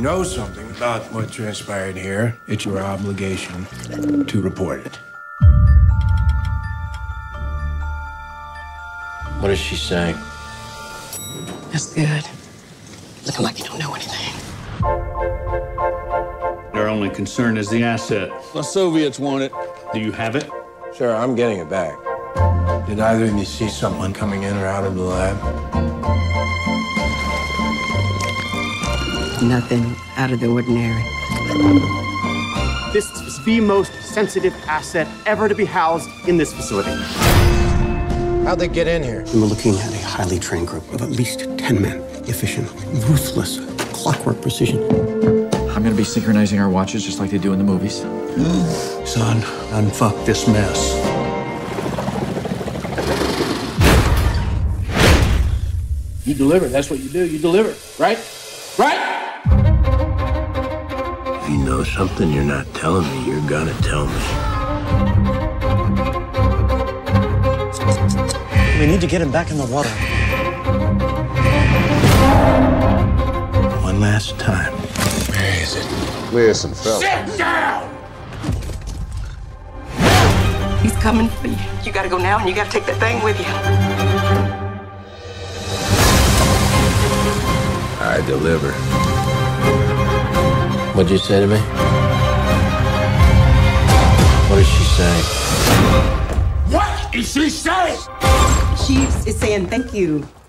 know something about what transpired here, it's your obligation to report it. What is she saying? That's good. Looking like you don't know anything. Our only concern is the asset. The Soviets want it. Do you have it? Sure, I'm getting it back. Did either of you see someone coming in or out of the lab? Nothing out of the ordinary. This is the most sensitive asset ever to be housed in this facility. How'd they get in here? We were looking at a highly trained group of at least 10 men. Efficient, ruthless, clockwork precision. I'm gonna be synchronizing our watches just like they do in the movies. Son, unfuck this mess. You deliver. That's what you do. You deliver. Right? Right? If you know something you're not telling me, you're gonna tell me. We need to get him back in the water. One last time. Where is it? Listen, fella. Sit down! He's coming for you. You gotta go now, and you gotta take that thing with you. I deliver. What'd you say to me? What is she saying? What is she saying? She is saying thank you.